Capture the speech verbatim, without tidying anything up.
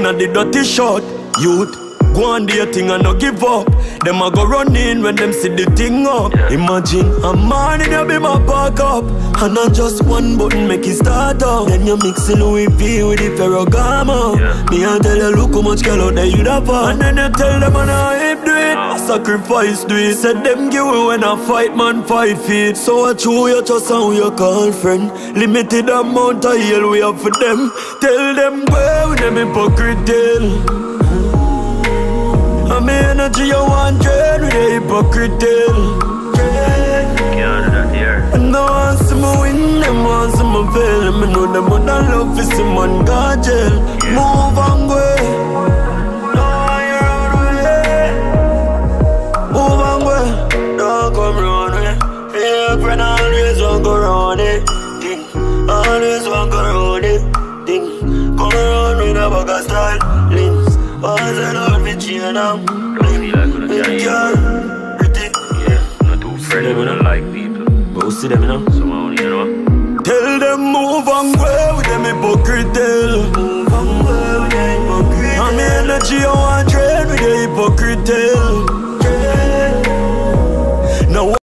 inna the dirty shot. Youth, go on do your thing and no give up. Them a go run in when them see the thing up. Imagine a morning you be my back up, and not just one button make it start up. Then you mix the Louis V with the Ferragamo. Yeah. Me a tell you look how much girl out there you da for. And then you tell them and I hip do it, I sacrifice do it. Said them give away when I fight man five feet. So I chew you just how you call friend. Limited amount of hell we have for them. Tell them where with them hypocrite tale. I'm energy you want dread with a hypocrite tale. Can't do that here. And no one see me win, them want see me fail. Me know them would not love for some man got jail. Yeah. Move and go. No one you run away. Move and go. Don't come round me. Yeah, friend always want go round it. Thing. Always want go round it. Thing. Come around with a bag of style. Links. What's that out with you now? Don't feel like gonna tell you. Yeah, not too friendly, we don't like people. Go see them, you know? Somehow, you know. Tell them move and go with them hypocrite tale. Move and go with them hypocrite. I'm energy on